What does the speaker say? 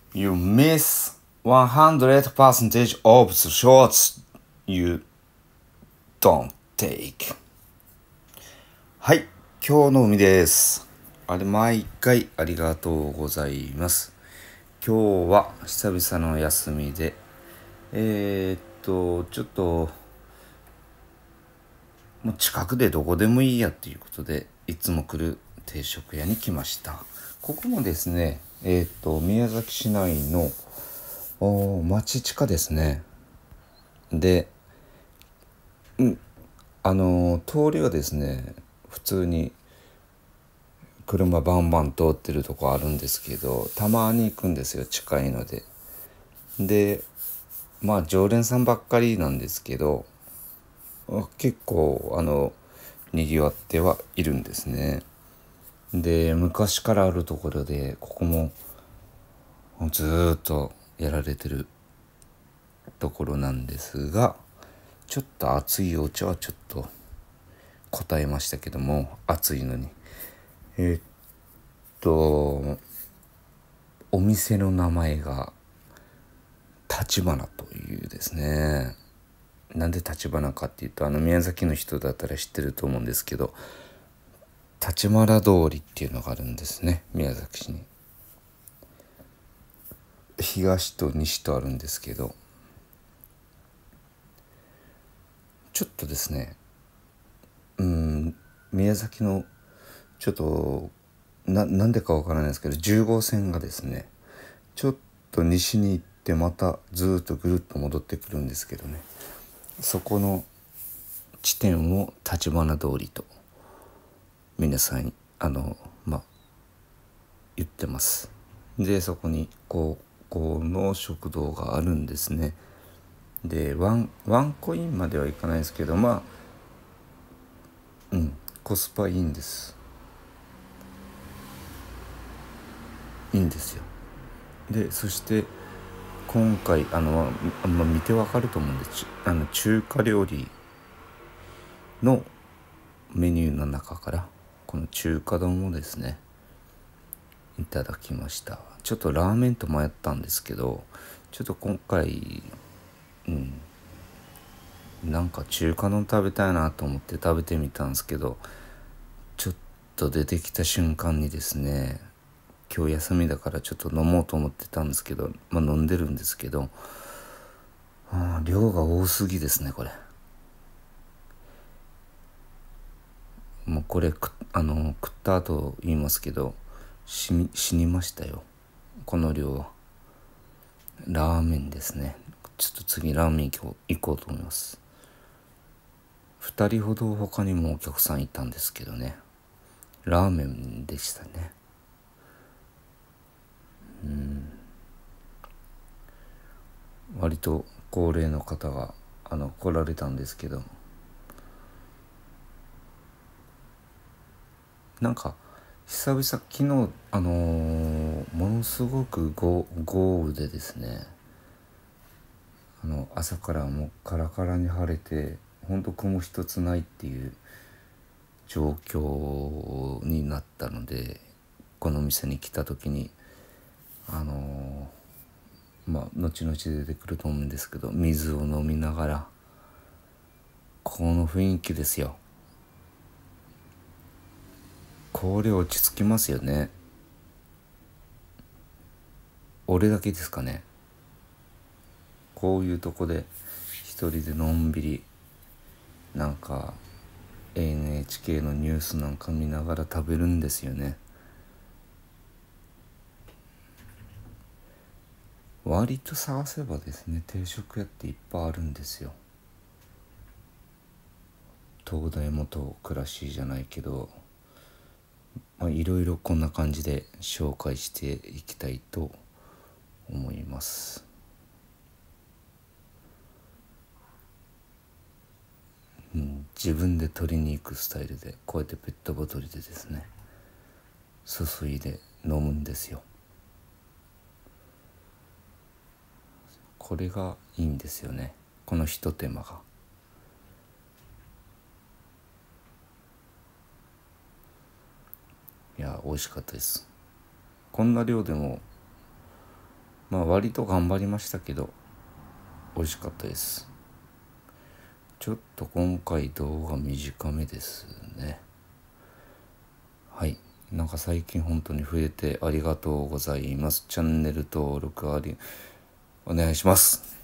You miss 100% of the shots you don't take. はい、今日の海です。毎回ありがとうございます。今日は久々の休みで、ちょっともう近くでどこでもいいやっていうことで、いつも来る定食屋に来ました。ここもですね、宮崎市内の町地下ですね。で、通りはですね、普通に車バンバン通ってるとこあるんですけど、たまに行くんですよ、近いので。で、常連さんばっかりなんですけど、結構賑わってはいるんですね。で、昔からあるところで、ここもずーっとやられてるところなんですが、ちょっと熱いお茶はちょっと答えましたけども、熱いのに。えーっと、お店の名前が立花というですね。なんで立花かっていうと、宮崎の人だったら知ってると思うんですけど、立花通りっていうのがあるんですね、宮崎市に。東と西とあるんですけど、ちょっとですね、宮崎のちょっとなんでかわからないですけど、10号線がですね、ちょっと西に行ってまたずっとぐるっと戻ってくるんですけどね、そこの地点を立花通りと皆さん言ってます。で、そこに高校の食堂があるんですね。で、ワンコインまではいかないですけど、コスパいいんです。いいんですよ。で、そして今回見てわかると思うんです。中華料理のメニューの中からこの中華丼をですね、いただきました。ちょっとラーメンと迷ったんですけど、ちょっと今回なんか中華丼食べたいなと思って食べてみたんですけど、ちょっと出てきた瞬間にですね、今日休みだからちょっと飲もうと思ってたんですけど、飲んでるんですけど、量が多すぎですね、これ。もうこれ食った後言いますけど、死にましたよ、この量は。ラーメンですね。ちょっと次ラーメン行こうと思います。2人ほど他にもお客さんいたんですけどね、ラーメンでしたね。割と高齢の方が来られたんですけど、なんか久々、昨日ものすごく豪雨でですね、朝からもうカラカラに晴れて、ほんと雲一つないっていう状況になったので、この店に来た時に後々出てくると思うんですけど、水を飲みながら、この雰囲気ですよ。これ落ち着きますよね。俺だけですかね。こういうとこで一人でのんびり、なんか NHK のニュースなんか見ながら食べるんですよね。割と探せばですね、定食屋っていっぱいあるんですよ。東大元暮らしじゃないけど、いろいろこんな感じで紹介していきたいと思います。自分で取りに行くスタイルで、こうやってペットボトルでですね、注いで飲むんですよ。これがいいんですよね、このひと手間が。いや、美味しかったです。こんな量でも割と頑張りましたけど美味しかったです。ちょっと今回動画短めですね。はい、なんか最近本当に増えてありがとうございます。チャンネル登録お願いします。